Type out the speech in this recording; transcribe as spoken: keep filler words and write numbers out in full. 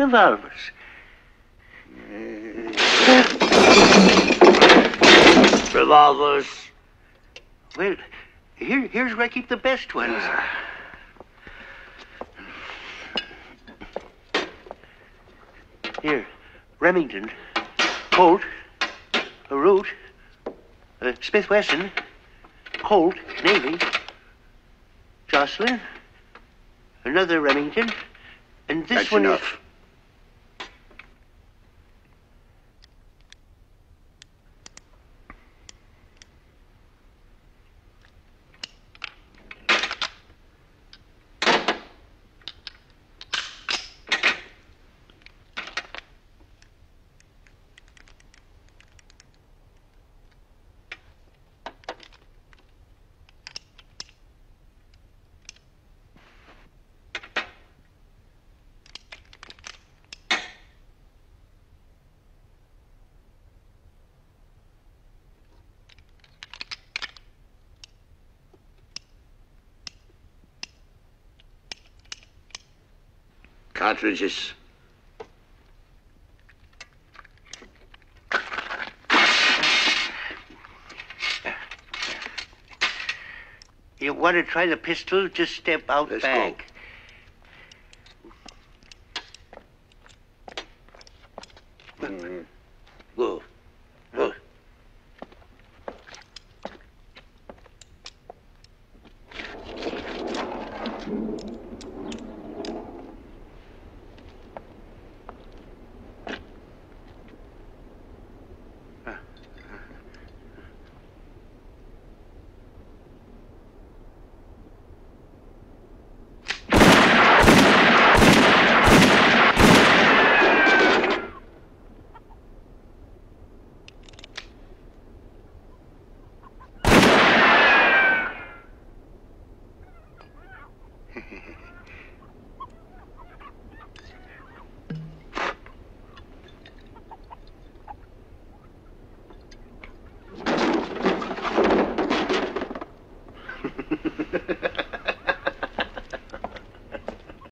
revolvers. Revolvers. Well, here, here's where I keep the best ones. Here, Remington, Colt, a Root, uh, Smith Wesson, Colt, Navy, Jocelyn, another Remington, and this That's one enough. is... Cartridges. You want to try the pistol? Just step out Let's back. Go. Mm-hmm. Go. Go.